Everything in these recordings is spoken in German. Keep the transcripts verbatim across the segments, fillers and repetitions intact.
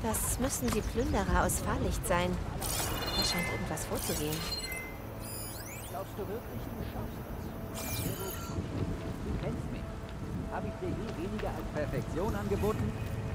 Das müssen die Plünderer aus Fahrlicht sein. Da scheint irgendwas vorzugehen. Glaubst du wirklich, du schaffst das? Du kennst mich. Habe ich dir je weniger als Perfektion angeboten?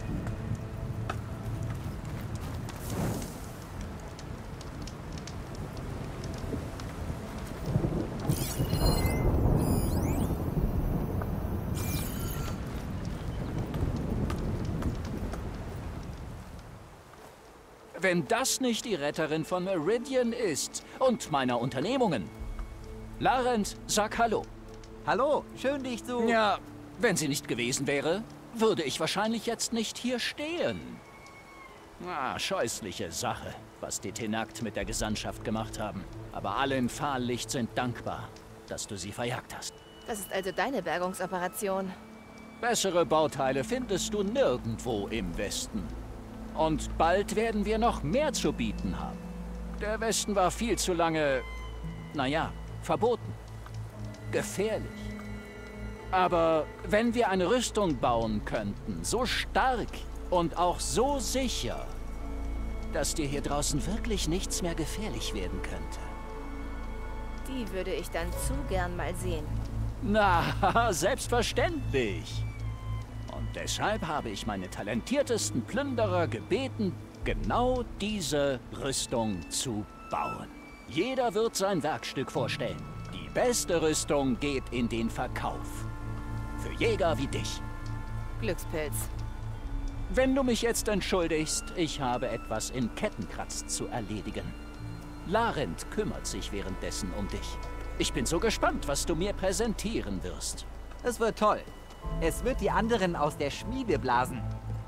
Wenn das nicht die Retterin von Meridian ist und meiner Unternehmungen. Larenz, sag Hallo. Hallo, schön dich zu... Ja, wenn sie nicht gewesen wäre, würde ich wahrscheinlich jetzt nicht hier stehen. Ah, scheußliche Sache, was die Tenakt mit der Gesandtschaft gemacht haben. Aber alle im Fahrlicht sind dankbar, dass du sie verjagt hast. Das ist also deine Bergungsoperation. Bessere Bauteile findest du nirgendwo im Westen. Und bald werden wir noch mehr zu bieten haben. Der Westen war viel zu lange, naja, verboten. Gefährlich. Aber wenn wir eine Rüstung bauen könnten, so stark und auch so sicher, dass dir hier draußen wirklich nichts mehr gefährlich werden könnte. Die würde ich dann zu gern mal sehen. Na, selbstverständlich. Und deshalb habe ich meine talentiertesten Plünderer gebeten, genau diese Rüstung zu bauen. Jeder wird sein Werkstück vorstellen. Die beste Rüstung geht in den Verkauf. Für Jäger wie dich. Glückspilz. Wenn du mich jetzt entschuldigst, ich habe etwas in Kettenkratz zu erledigen. Larend kümmert sich währenddessen um dich. Ich bin so gespannt, was du mir präsentieren wirst. Es wird toll. Es wird die anderen aus der Schmiede blasen.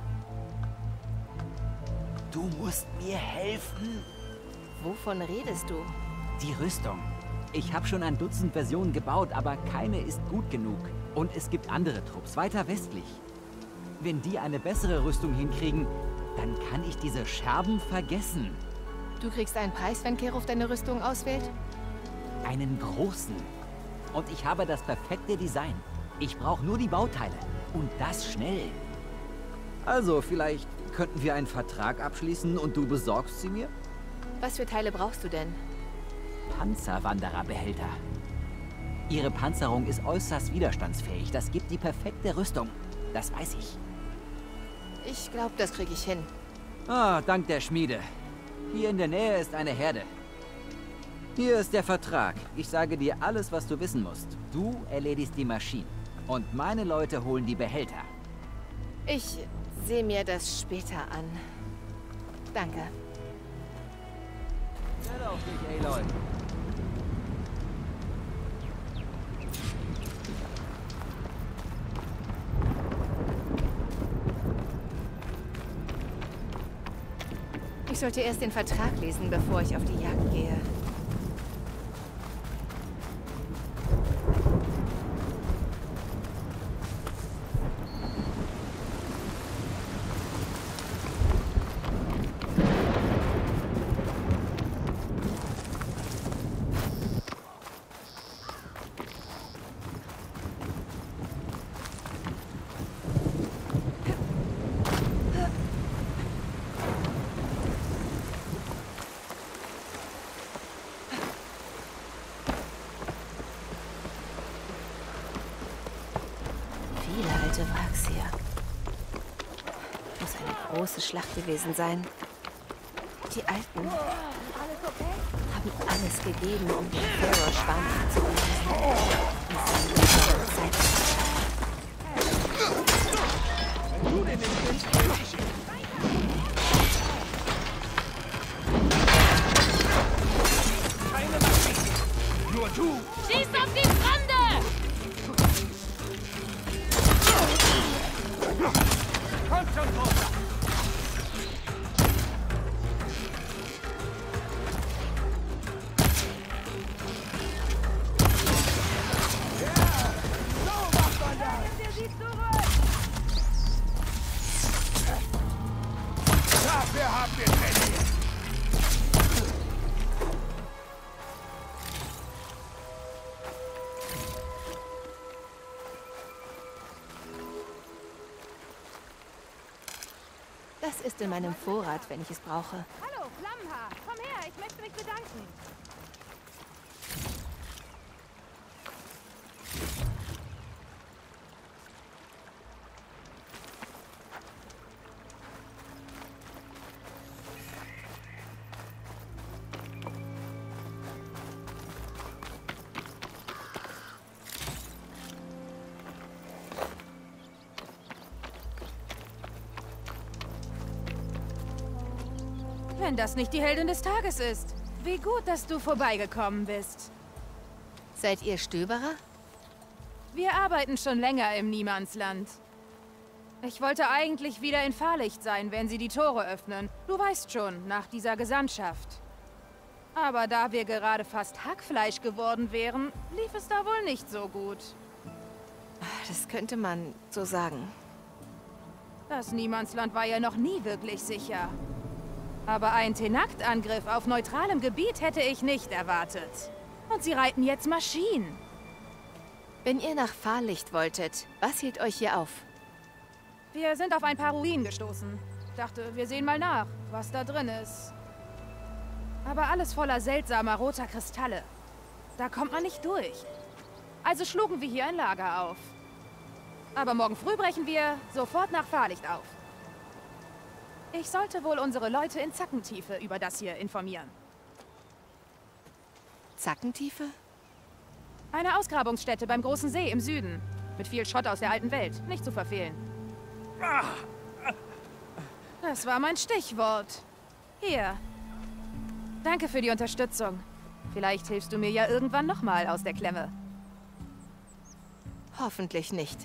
Du musst mir helfen. Wovon redest du? Die Rüstung. Ich habe schon ein Dutzend Versionen gebaut, aber keine ist gut genug. Und es gibt andere Trupps weiter westlich. Wenn die eine bessere Rüstung hinkriegen, dann kann ich diese Scherben vergessen. Du kriegst einen Preis, wenn Keruf deine Rüstung auswählt? Einen großen. Und ich habe das perfekte Design. Ich brauche nur die Bauteile. Und das schnell. Also, vielleicht könnten wir einen Vertrag abschließen und du besorgst sie mir? Was für Teile brauchst du denn? Panzerwandererbehälter. Ihre Panzerung ist äußerst widerstandsfähig. Das gibt die perfekte Rüstung. Das weiß ich. Ich glaube, das kriege ich hin. Ah, dank der Schmiede. Hier in der Nähe ist eine Herde. Hier ist der Vertrag. Ich sage dir alles, was du wissen musst. Du erledigst die Maschinen. Und meine Leute holen die Behälter. Ich sehe mir das später an. Danke. Hör auf dich, Aloy. Ich sollte erst den Vertrag lesen, bevor ich auf die Jagd gehe. Alte Wracks hier. Muss eine große Schlacht gewesen sein. Die Alten haben alles gegeben, um den Terror-Schwarm abzuwehren. Und sie haben ihre Zeit Nur du! Schieß auf die Brande! Komm schon, Großer! Ja! Das ist in meinem Vorrat, wenn ich es brauche. Hallo, Flammenhaar. Komm her, ich möchte mich bedanken. Wenn das nicht die Heldin des Tages ist. Wie gut, dass du vorbeigekommen bist. Seid ihr Stöberer? Wir arbeiten schon länger im Niemandsland. Ich wollte eigentlich wieder in Fahrlicht sein, wenn sie die Tore öffnen. Du weißt schon, nach dieser Gesandtschaft. Aber da wir gerade fast Hackfleisch geworden wären, lief es da wohl nicht so gut. Das könnte man so sagen. Das Niemandsland war ja noch nie wirklich sicher. Aber ein Tenakt-Angriff auf neutralem Gebiet hätte ich nicht erwartet. Und sie reiten jetzt Maschinen. Wenn ihr nach Fahrlicht wolltet, was hielt euch hier auf? Wir sind auf ein paar Ruinen gestoßen. Dachte, wir sehen mal nach, was da drin ist. Aber alles voller seltsamer roter Kristalle. Da kommt man nicht durch. Also schlugen wir hier ein Lager auf. Aber morgen früh brechen wir sofort nach Fahrlicht auf. Ich sollte wohl unsere Leute in Zackentiefe über das hier informieren. Zackentiefe? Eine Ausgrabungsstätte beim großen See im Süden. Mit viel Schrott aus der alten Welt. Nicht zu verfehlen. Das war mein Stichwort. Hier. Danke für die Unterstützung. Vielleicht hilfst du mir ja irgendwann nochmal aus der Klemme. Hoffentlich nicht.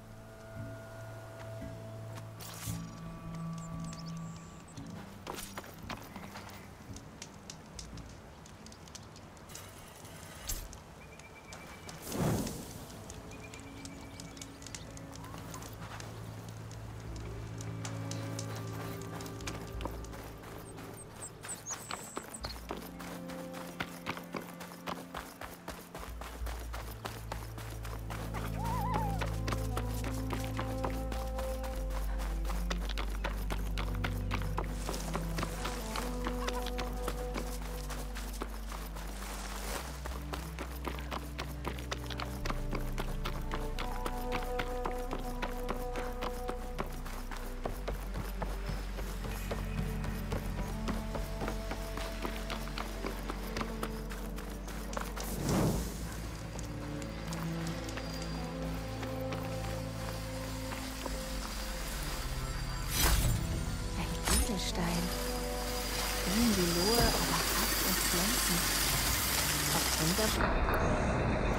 Edelstein. Grün wie Lohe, aber hart und glänzend. Auf Wunder...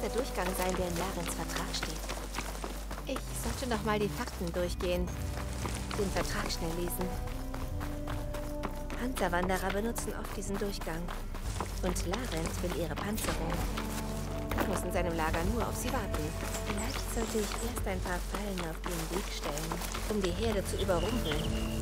der Durchgang sein, der in Larens Vertrag steht. Ich sollte noch mal die Fakten durchgehen. Den Vertrag schnell lesen. Panzerwanderer benutzen oft diesen Durchgang. Und Larens will ihre Panzerung. Ich muss in seinem Lager nur auf sie warten. Vielleicht sollte ich erst ein paar Fallen auf ihren Weg stellen, um die Herde zu überrumpeln.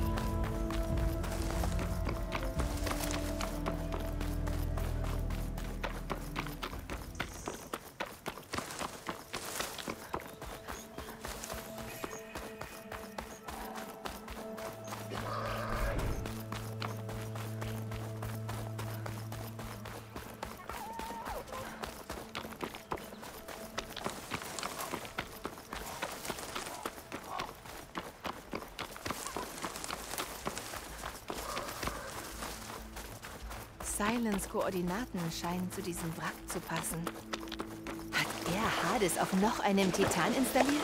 Silence Koordinaten scheinen zu diesem Wrack zu passen. Hat er Hades auf noch einem Titan installiert?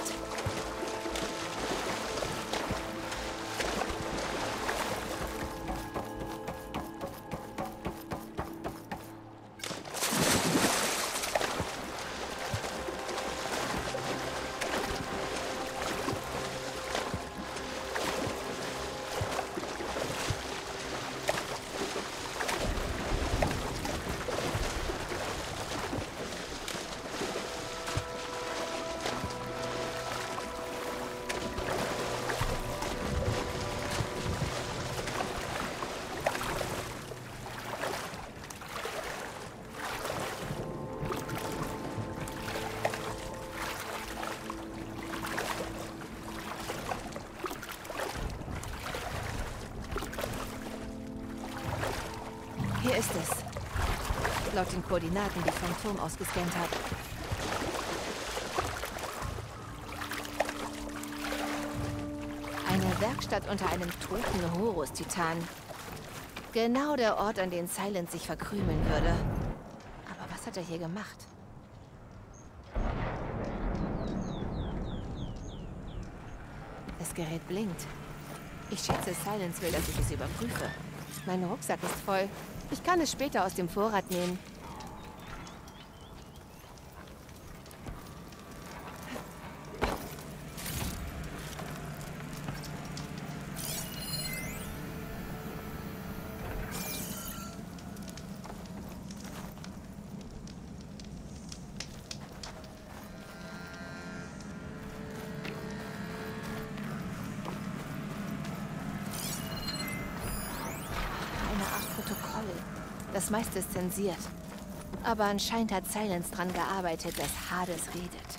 Hier ist es. Laut den Koordinaten, die ich vom Turm aus gescannt habe. Eine Werkstatt unter einem toten Horus-Titan. Genau der Ort, an den Silence sich verkrümeln würde. Aber was hat er hier gemacht? Das Gerät blinkt. Ich schätze, Silence will, dass ich es überprüfe. Mein Rucksack ist voll. Ich kann es später aus dem Vorrat nehmen. Das meiste ist zensiert. Aber anscheinend hat Silence dran gearbeitet, dass Hades redet.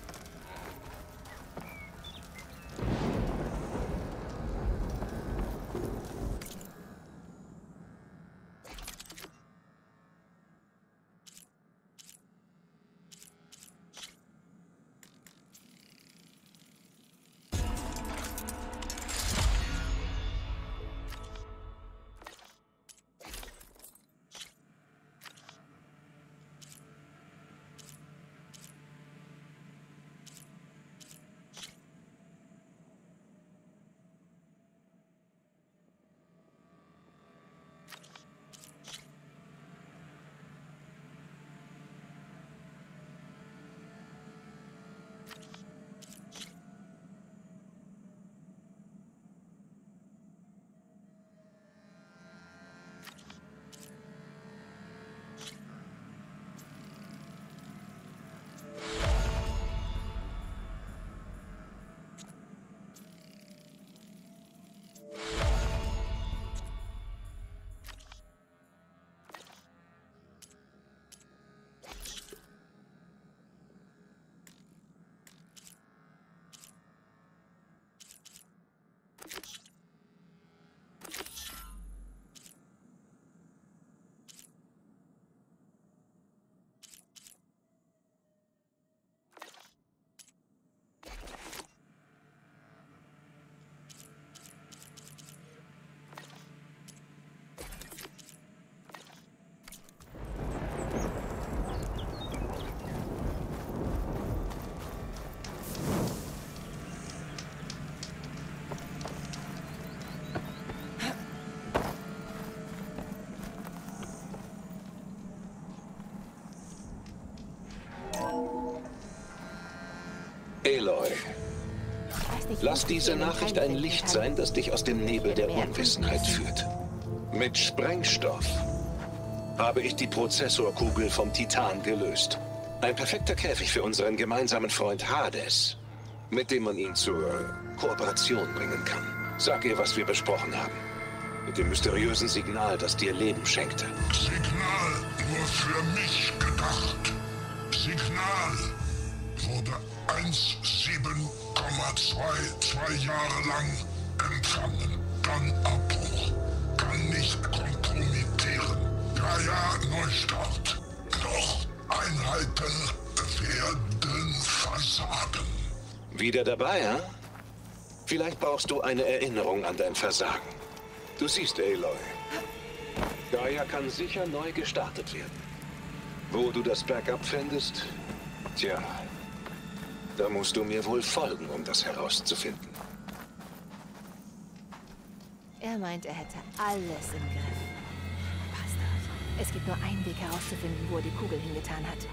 Aloy, Ich weiß nicht, lass wo diese ich hier Nachricht einen ein finden Licht kann. sein, das dich aus dem Nebel der werde mehr Unwissenheit erkunden führt. Mit Sprengstoff habe ich die Prozessorkugel vom Titan gelöst. Ein perfekter Käfig für unseren gemeinsamen Freund Hades, mit dem man ihn zur Kooperation bringen kann. Sag ihr, was wir besprochen haben. Mit dem mysteriösen Signal, das dir Leben schenkte. Signal nur für mich gedacht. Signal wurde eins sieben Komma zweiundzwanzig Jahre lang empfangen. Dann Abbruch. Kann nicht kompromittieren. Gaia Neustart. Doch Einheiten werden versagen. Wieder dabei, ja? Vielleicht brauchst du eine Erinnerung an dein Versagen. Du siehst, Aloy. Gaia kann sicher neu gestartet werden. Wo du das Backup findest? Tja, da musst du mir wohl folgen, um das herauszufinden. Er meint, er hätte alles im Griff. Bastard. Es gibt nur einen Weg herauszufinden, wo er die Kugel hingetan hat.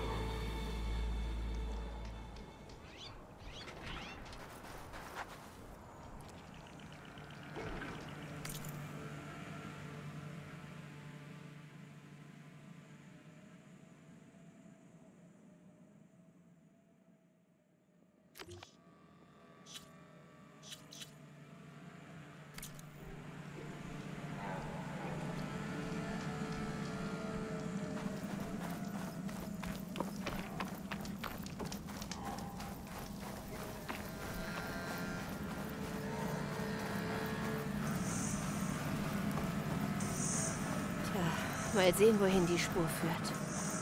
Mal sehen, wohin die Spur führt.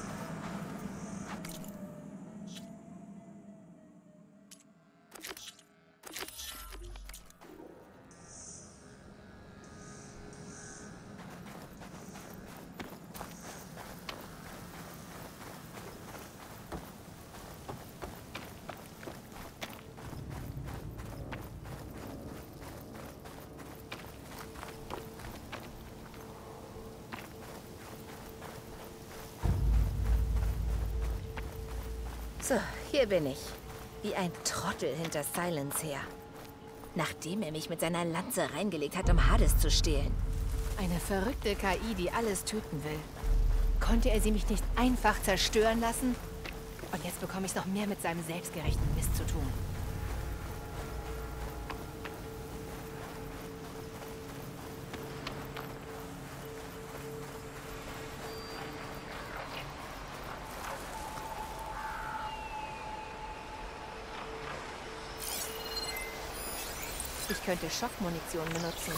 So, hier bin ich. Wie ein Trottel hinter Silence her. Nachdem er mich mit seiner Lanze reingelegt hat, um Hades zu stehlen. Eine verrückte K I, die alles töten will. Konnte er sie mich nicht einfach zerstören lassen? Und jetzt bekomme ich noch mehr mit seinem selbstgerechten Mist zu tun. Ich könnte Schockmunition benutzen.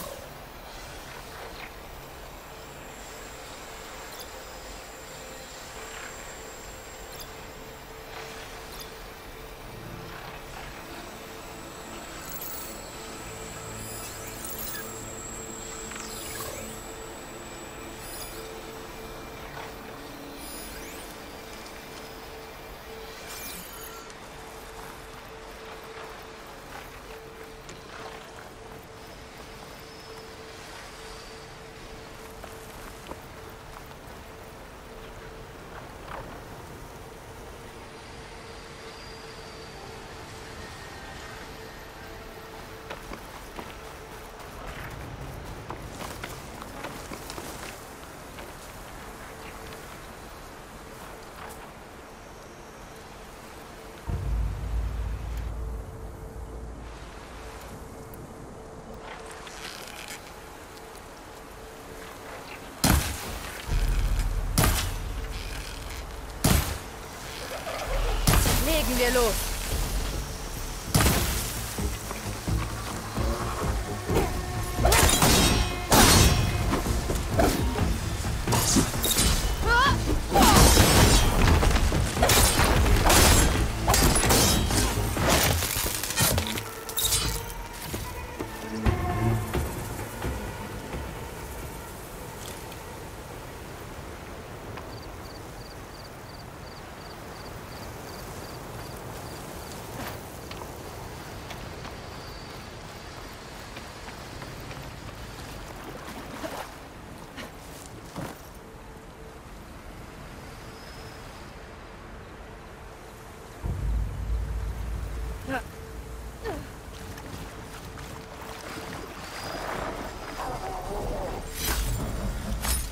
Legen wir los.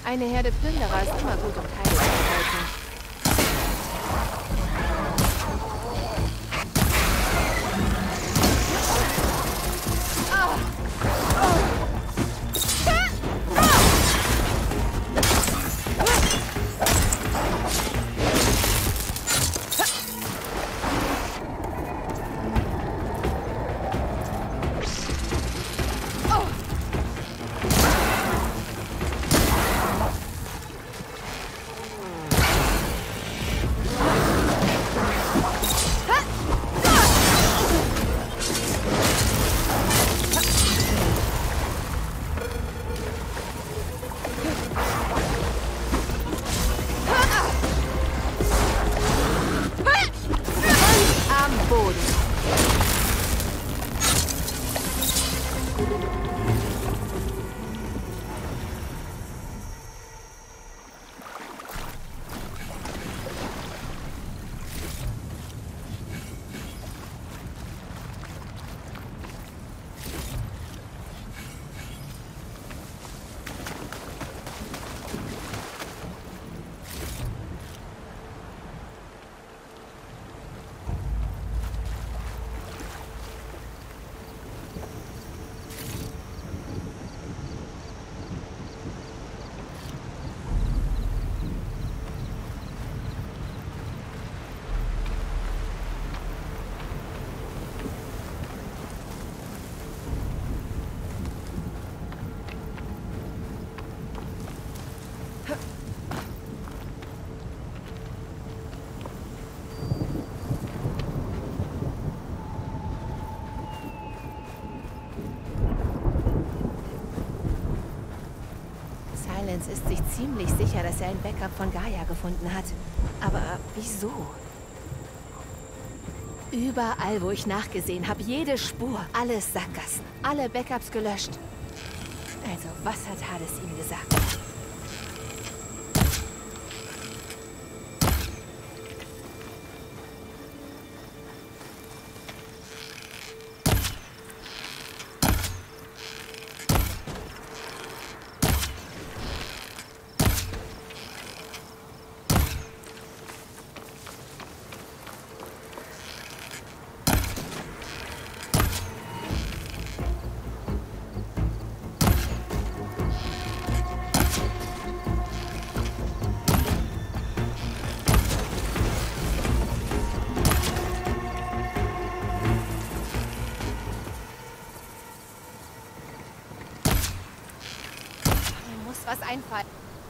Eine Herde Plünderer ist immer gut, um Teile zu erhalten. Silence ist sich ziemlich sicher, dass er ein Backup von Gaia gefunden hat. Aber wieso? Überall, wo ich nachgesehen habe, jede Spur, alles Sackgassen, alle Backups gelöscht. Also, was hat Hades ihm gesagt? Was einfallen.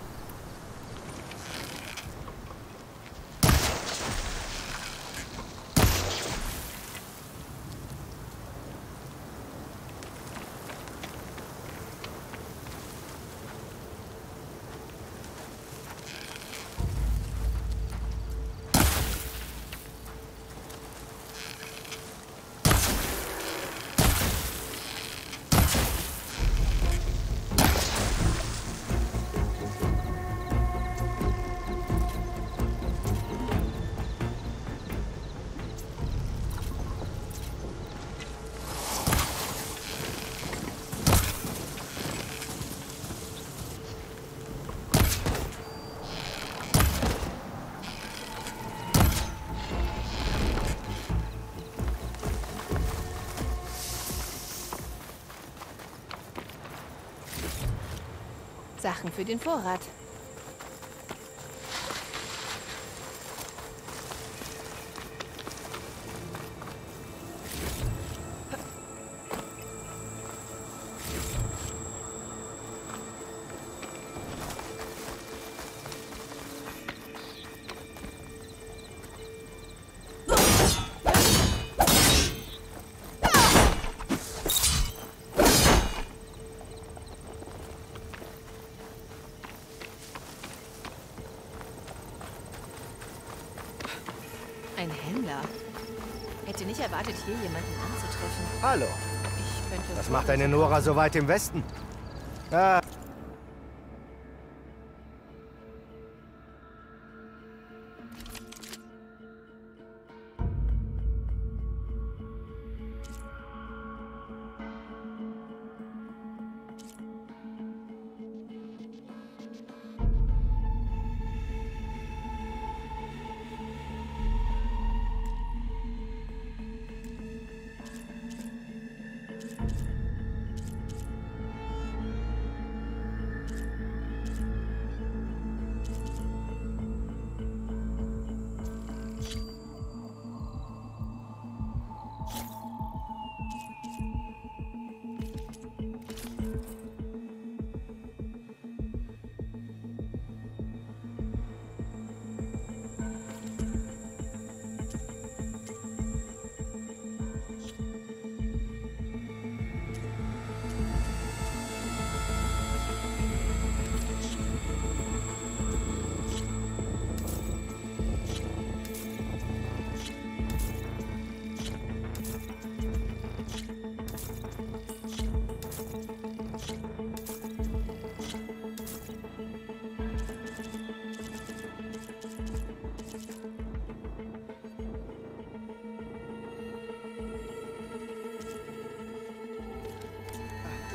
Sachen für den Vorrat. Ein Händler. Hätte nicht erwartet, hier jemanden anzutreffen. Hallo. Ich könnte... Was macht eine Nora so weit im Westen? Ah.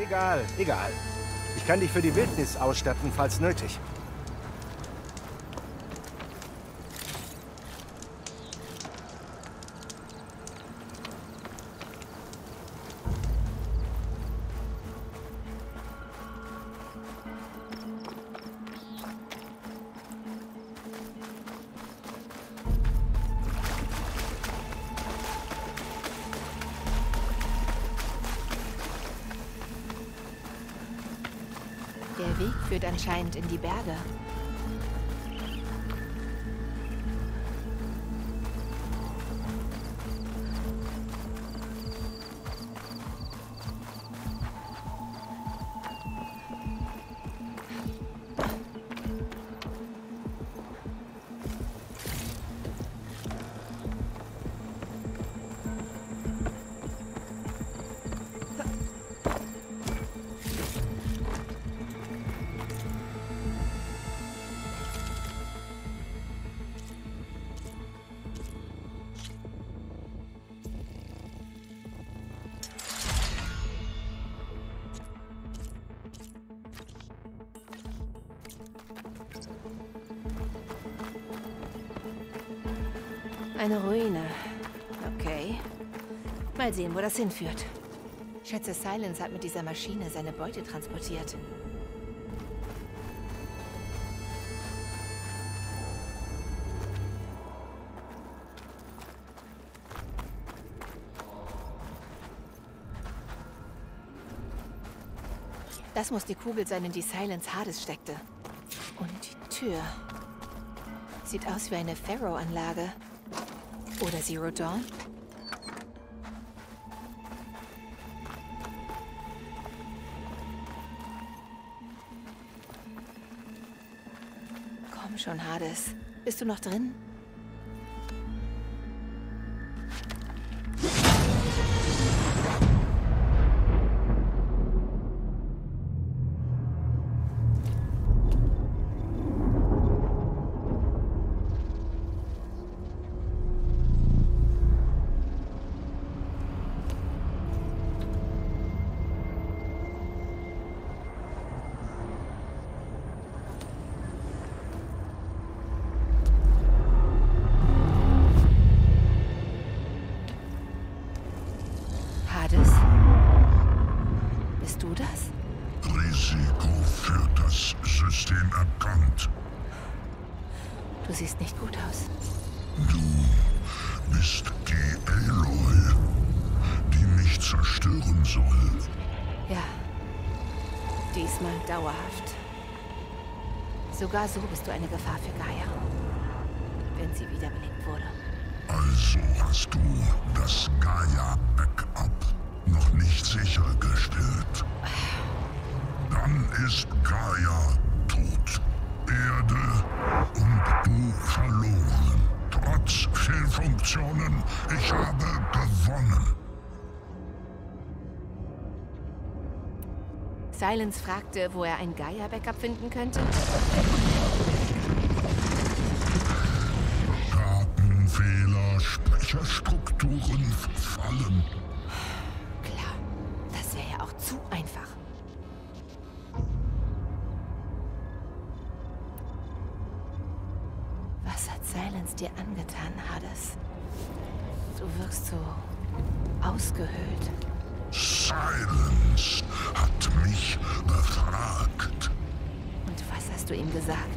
Egal, egal. Ich kann dich für die Wildnis ausstatten, falls nötig. Der Weg führt anscheinend in die Berge. Eine Ruine. Okay. Mal sehen, wo das hinführt. Ich schätze, Silence hat mit dieser Maschine seine Beute transportiert. Das muss die Kugel sein, in die Silence Hades steckte. Und die Tür. Sieht aus wie eine Pharaoh-Anlage. Oder Zero Dawn? Komm schon, Hades. Bist du noch drin? Bist du das? Risiko für das System erkannt. Du siehst nicht gut aus. Du bist die Aloy, die mich zerstören soll. Ja. Diesmal dauerhaft. Sogar so bist du eine Gefahr für Gaia. Wenn sie wiederbelebt wurde. Also hast du das Gaia-Backup noch nicht sichergestellt. Dann ist Gaia tot. Erde und du verloren. Trotz Fehlfunktionen, ich habe gewonnen. Silence fragte, wo er ein Gaia-Backup finden könnte. Datenfehler, Speicherstrukturen verfallen. Klar, das wäre ja auch zu einfach. Was hat Silence dir angetan, Hades? Du wirkst so ausgehöhlt. Silence hat mich befragt. Und was hast du ihm gesagt?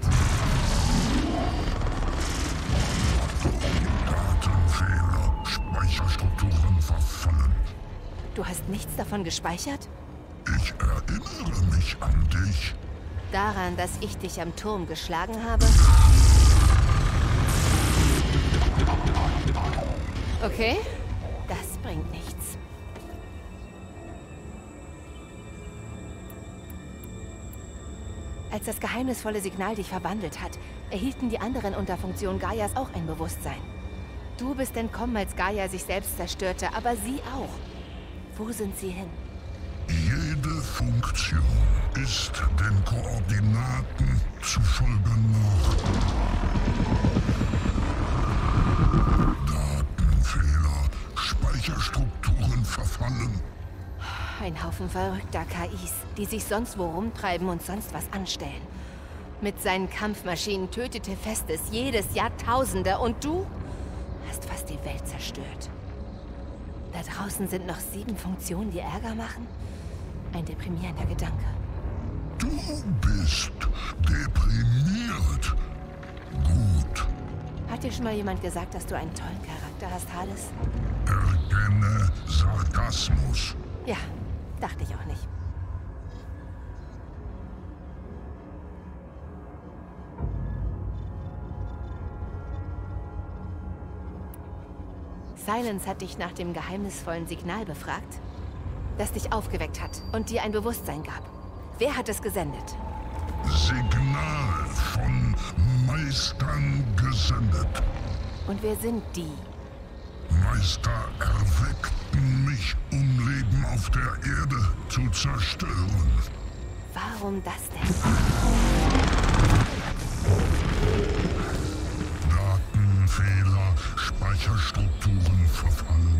Datenfehler, Speicherstrukturen verfallen. Du hast nichts davon gespeichert? Ich erinnere mich an dich. Daran, dass ich dich am Turm geschlagen habe? Okay, das bringt nichts. Als das geheimnisvolle Signal dich verwandelt hat, erhielten die anderen Unterfunktionen Gaias auch ein Bewusstsein. Du bist entkommen, als Gaia sich selbst zerstörte, aber sie auch. Wo sind sie hin? Jede Funktion ist den Koordinaten zufolge nach. Datenfehler, Speicherstrukturen verfallen. Ein Haufen Haufen verrückter K Is, die sich sonst wo rumtreiben und sonst was anstellen. Mit seinen Kampfmaschinen tötete Festes jedes Jahr Tausende und du hast fast die Welt zerstört. Da draußen sind noch sieben Funktionen, die Ärger machen? Ein deprimierender Gedanke. Du bist deprimiert. Gut. Hat dir schon mal jemand gesagt, dass du einen tollen Charakter hast, Hades? Erkenne Sarkasmus. Ja, dachte ich auch nicht. Silence hat dich nach dem geheimnisvollen Signal befragt, das dich aufgeweckt hat und dir ein Bewusstsein gab. Wer hat es gesendet? Signal von Meistern gesendet. Und wer sind die? Meister erweckten mich, um Leben auf der Erde zu zerstören. Warum das denn? Datenfehler, Speicherstrukturen verfallen.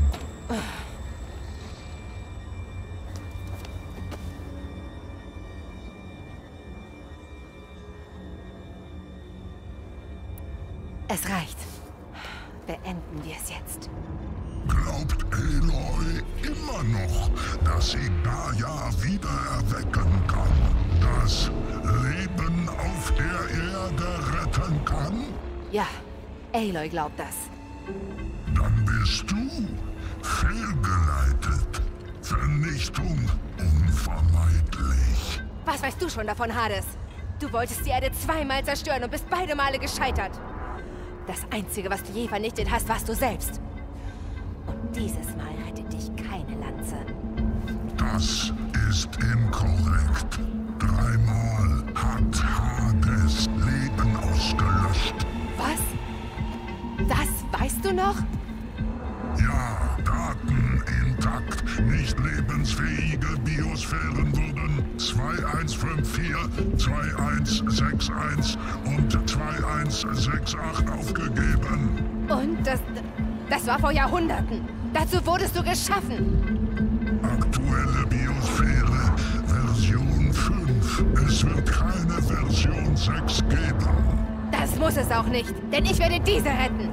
Es reicht. Beenden wir es jetzt. Glaubt Aloy immer noch, dass sie Gaia wieder erwecken kann? Das Leben auf der Erde retten kann? Ja, Aloy glaubt das. Dann bist du fehlgeleitet. Vernichtung unvermeidlich. Was weißt du schon davon, Hades? Du wolltest die Erde zweimal zerstören und bist beide Male gescheitert. Das Einzige, was du je vernichtet hast, warst du selbst. Und dieses Mal rettet dich keine Lanze. Das ist inkorrekt. Dreimal hat Hades Leben ausgelöscht. Was? Das weißt du noch? Ja, Daten intakt. Nicht lebensfähige Biosphären wurden zwei eins fünf vier, zwei eins sechs eins und zwei eins sechs acht aufgegeben. Und das, das war vor Jahrhunderten. Dazu wurdest du geschaffen. Aktuelle Biosphäre, Version fünf. Es wird keine Version sechs geben. Das muss es auch nicht, denn ich werde diese retten.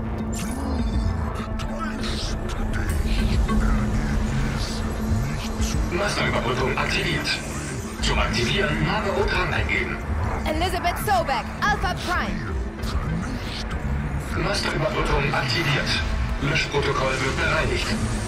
Du täuschst dich. Ergebnis nicht zu... Masterüberbrückung aktiviert. Zum Aktivieren habe Otran eingeben. Elizabeth Sobeck, Alpha Prime. Masterüberbrückung aktiviert. Löschprotokoll wird bereinigt.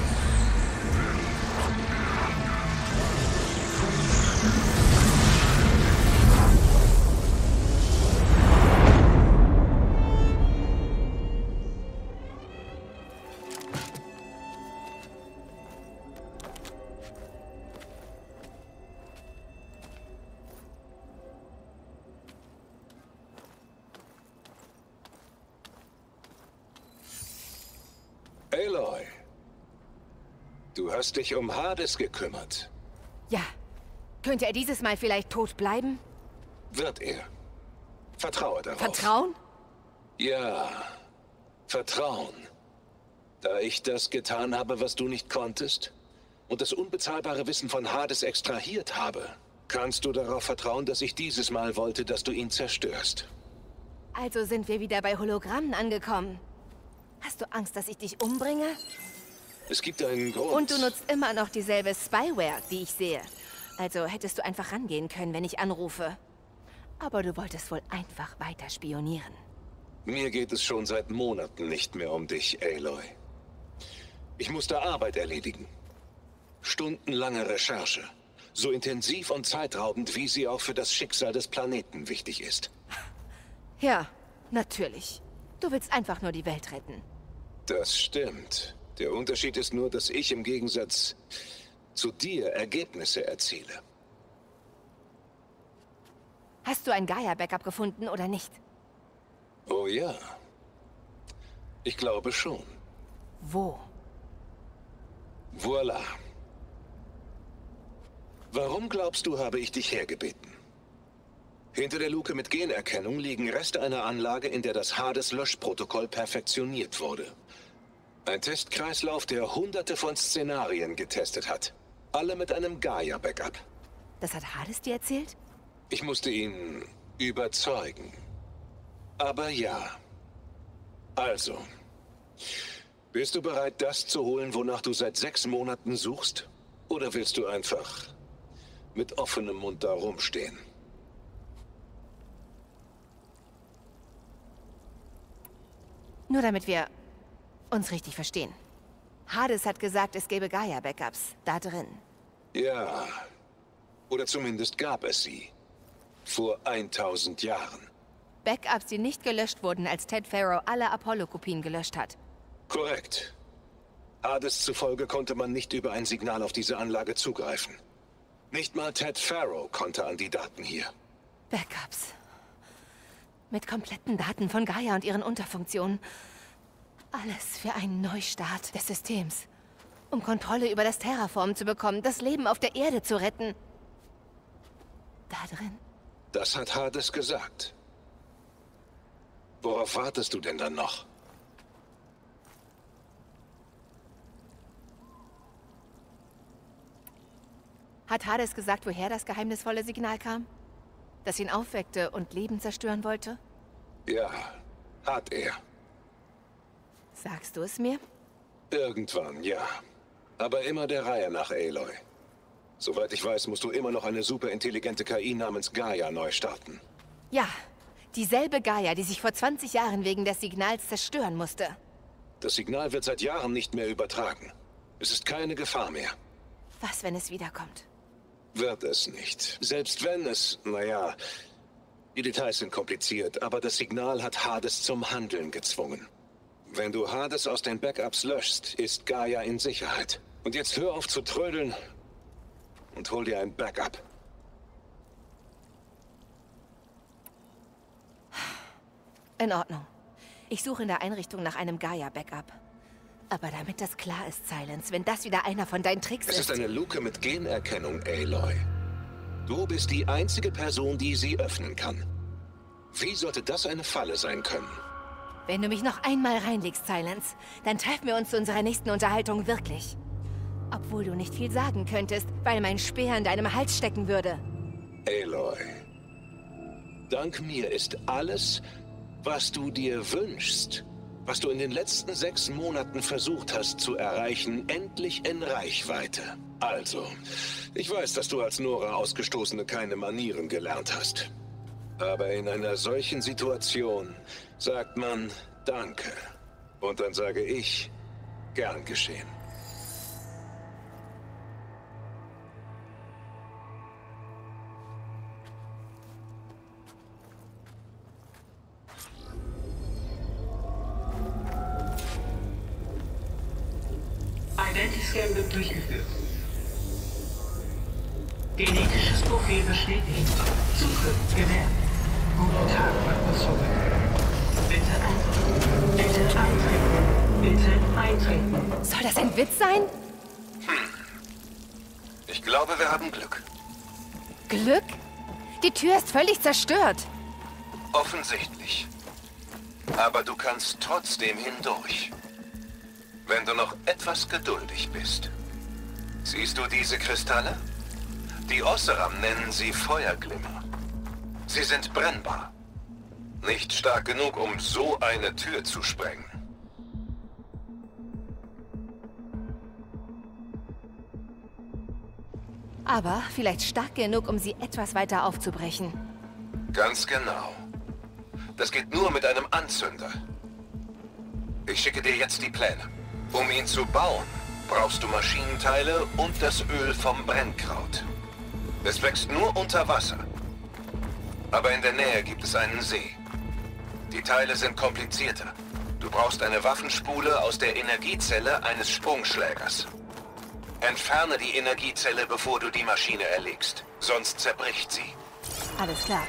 Aloy, du hast dich um Hades gekümmert. Ja. Könnte er dieses Mal vielleicht tot bleiben? Wird er. Vertraue darauf. Vertrauen? Ja, Vertrauen. Da ich das getan habe, was du nicht konntest, und das unbezahlbare Wissen von Hades extrahiert habe, kannst du darauf vertrauen, dass ich dieses Mal wollte, dass du ihn zerstörst. Also sind wir wieder bei Hologrammen angekommen. Hast du Angst, dass ich dich umbringe? Es gibt einen Grund. Und du nutzt immer noch dieselbe Spyware, wie ich sehe. Also hättest du einfach rangehen können, wenn ich anrufe. Aber du wolltest wohl einfach weiter spionieren. Mir geht es schon seit Monaten nicht mehr um dich, Aloy. Ich musste Arbeit erledigen. Stundenlange Recherche. So intensiv und zeitraubend, wie sie auch für das Schicksal des Planeten wichtig ist. Ja, natürlich. Du willst einfach nur die Welt retten. Das stimmt. Der Unterschied ist nur, dass ich im Gegensatz zu dir Ergebnisse erziele. Hast du ein Gaia-Backup gefunden oder nicht? Oh ja. Ich glaube schon. Wo? Voila. Warum glaubst du, habe ich dich hergebeten? Hinter der Luke mit Generkennung liegen Reste einer Anlage, in der das Hades-Löschprotokoll perfektioniert wurde. Ein Testkreislauf, der hunderte von Szenarien getestet hat. Alle mit einem Gaia-Backup. Das hat Hades dir erzählt? Ich musste ihn überzeugen. Aber ja. Also, bist du bereit, das zu holen, wonach du seit sechs Monaten suchst? Oder willst du einfach mit offenem Mund da rumstehen? Nur damit wir uns richtig verstehen. Hades hat gesagt, es gäbe Gaia-Backups da drin. Ja. Oder zumindest gab es sie. Vor tausend Jahren. Backups, die nicht gelöscht wurden, als Ted Faro alle Apollo-Kopien gelöscht hat. Korrekt. Hades zufolge konnte man nicht über ein Signal auf diese Anlage zugreifen. Nicht mal Ted Faro konnte an die Daten hier. Backups. Mit kompletten Daten von Gaia und ihren Unterfunktionen. Alles für einen Neustart des Systems. Um Kontrolle über das Terraform zu bekommen, das Leben auf der Erde zu retten. Da drin. Das hat Hades gesagt. Worauf wartest du denn dann noch? Hat Hades gesagt, woher das geheimnisvolle Signal kam? Das ihn aufweckte und Leben zerstören wollte? Ja, hat er. Sagst du es mir? Irgendwann, ja. Aber immer der Reihe nach, Aloy. Soweit ich weiß, musst du immer noch eine superintelligente K I namens Gaia neu starten. Ja, dieselbe Gaia, die sich vor zwanzig Jahren wegen des Signals zerstören musste. Das Signal wird seit Jahren nicht mehr übertragen. Es ist keine Gefahr mehr. Was, wenn es wiederkommt? Wird es nicht. Selbst wenn es, naja, die Details sind kompliziert, aber das Signal hat Hades zum Handeln gezwungen. Wenn du Hades aus den Backups löschst, ist Gaia in Sicherheit. Und jetzt hör auf zu trödeln und hol dir ein Backup. In Ordnung. Ich suche in der Einrichtung nach einem Gaia-Backup. Aber damit das klar ist, Silence, wenn das wieder einer von deinen Tricks ist... Es ist eine Luke mit Generkennung, Aloy. Du bist die einzige Person, die sie öffnen kann. Wie sollte das eine Falle sein können? Wenn du mich noch einmal reinlegst, Silence, dann treffen wir uns zu unserer nächsten Unterhaltung wirklich. Obwohl du nicht viel sagen könntest, weil mein Speer in deinem Hals stecken würde. Aloy, dank mir ist alles, was du dir wünschst, was du in den letzten sechs Monaten versucht hast zu erreichen, endlich in Reichweite. Also, ich weiß, dass du als Nora Ausgestoßene keine Manieren gelernt hast. Aber in einer solchen Situation sagt man Danke. Und dann sage ich, gern geschehen. Identiscan wird durchgeführt. Genetisches Profil bestätigt. Zugriff gewährt. Guten Tag, Professor. Bitte eintreten. Bitte eintreten. Bitte eintreten. Soll das ein Witz sein? Hm. Ich glaube, wir haben Glück. Glück? Die Tür ist völlig zerstört. Offensichtlich. Aber du kannst trotzdem hindurch. Wenn du noch etwas geduldig bist. Siehst du diese Kristalle? Die Osseram nennen sie Feuerglimmer. Sie sind brennbar. Nicht stark genug, um so eine Tür zu sprengen. Aber vielleicht stark genug, um sie etwas weiter aufzubrechen. Ganz genau. Das geht nur mit einem Anzünder. Ich schicke dir jetzt die Pläne. Um ihn zu bauen, brauchst du Maschinenteile und das Öl vom Brennkraut. Es wächst nur unter Wasser. Aber in der Nähe gibt es einen See. Die Teile sind komplizierter. Du brauchst eine Waffenspule aus der Energiezelle eines Sprungschlägers. Entferne die Energiezelle, bevor du die Maschine erlegst. Sonst zerbricht sie. Alles klar.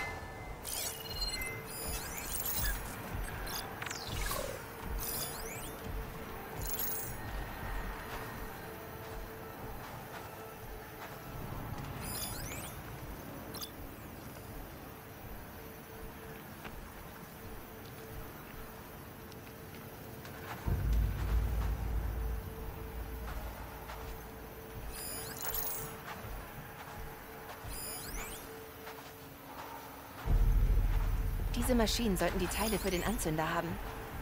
Diese Maschinen sollten die Teile für den Anzünder haben.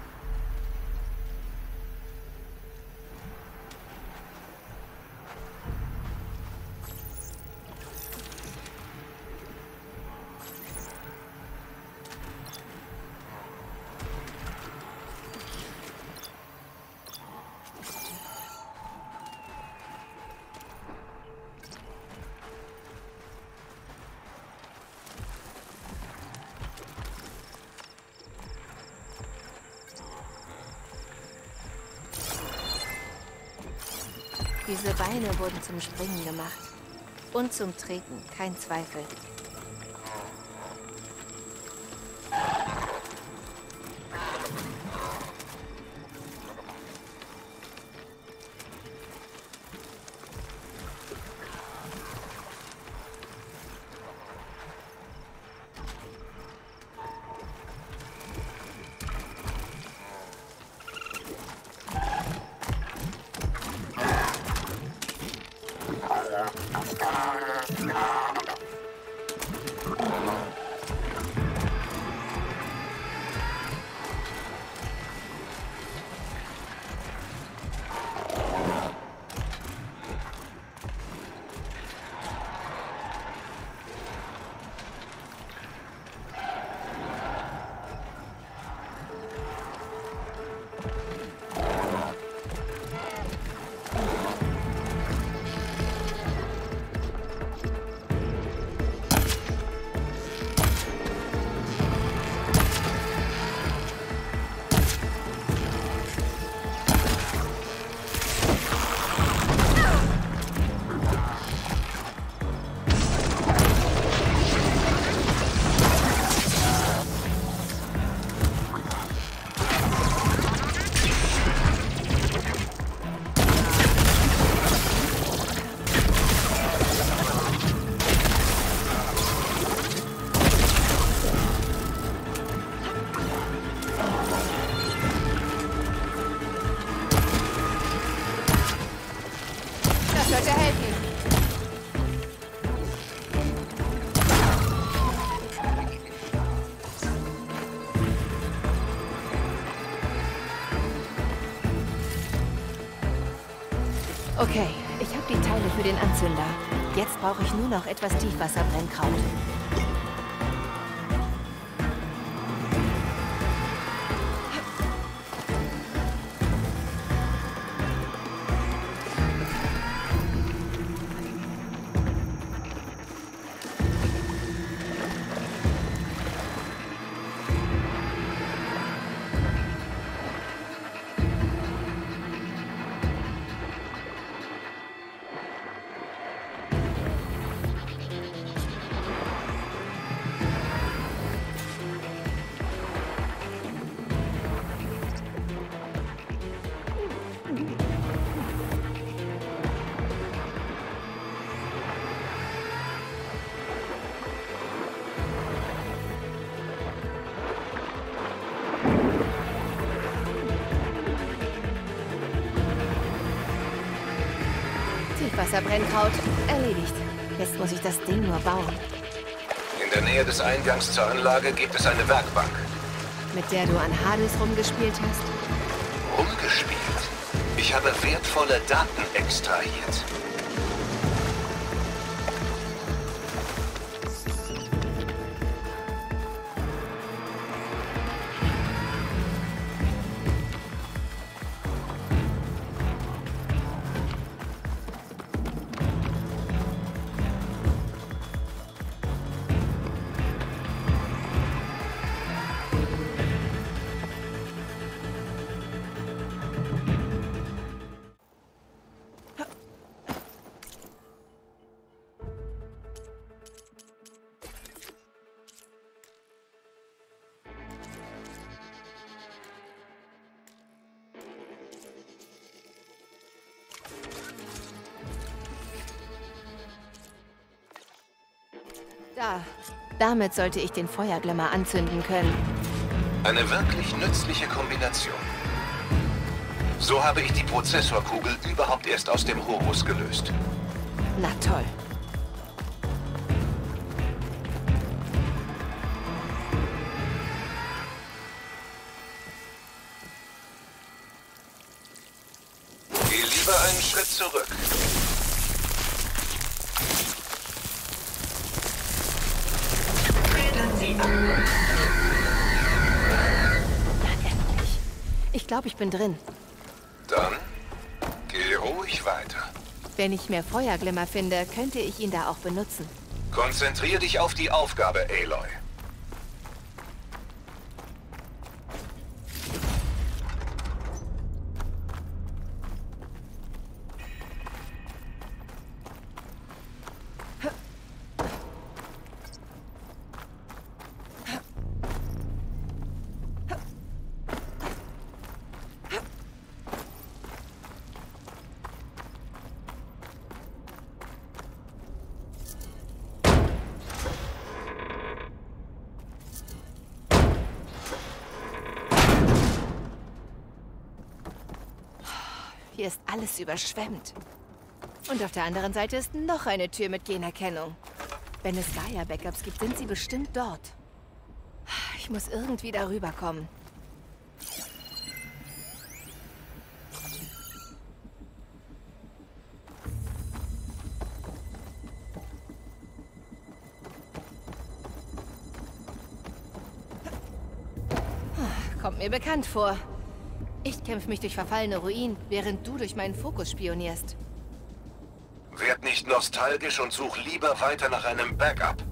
Diese Beine wurden zum Springen gemacht. Und zum Treten, kein Zweifel. Okay, ich habe die Teile für den Anzünder. Jetzt brauche ich nur noch etwas Tiefwasserbrennkraut. Tiefwasserbrennkraut erledigt. Jetzt muss ich das Ding nur bauen. In der Nähe des Eingangs zur Anlage gibt es eine Werkbank. Mit der du an Hades rumgespielt hast? Rumgespielt? Ich habe wertvolle Daten extrahiert. Da. Damit sollte ich den Feuerglimmer anzünden können. Eine wirklich nützliche Kombination. So habe ich die Prozessorkugel überhaupt erst aus dem Horus gelöst. Na toll. einen Schritt zurück. Na endlich. Ich glaube, ich bin drin. Dann geh ruhig weiter. Wenn ich mehr Feuerglimmer finde, könnte ich ihn da auch benutzen. Konzentrier dich auf die Aufgabe, Aloy. Hier ist alles überschwemmt. Und auf der anderen Seite ist noch eine Tür mit Generkennung. Wenn es Gaia-Backups gibt, sind sie bestimmt dort. Ich muss irgendwie darüber kommen. Kommt mir bekannt vor. Ich kämpfe mich durch verfallene Ruinen, während du durch meinen Fokus spionierst. Werd nicht nostalgisch und such lieber weiter nach einem Backup.